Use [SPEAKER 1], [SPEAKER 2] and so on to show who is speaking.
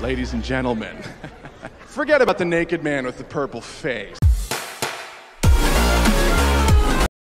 [SPEAKER 1] Ladies and gentlemen, forget about the naked man with the purple face.